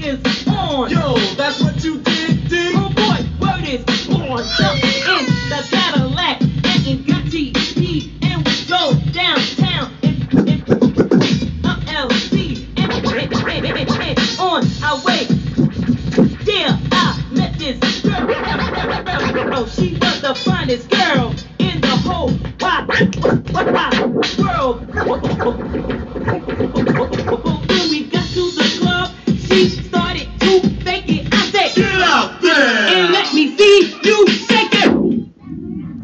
is on. Yo, that's what you did, D. Oh boy, word is born. Jump in the Cadillac and got TP and we drove downtown in LC and on our way. Yeah, I met this girl. She was the finest girl in the whole wide world.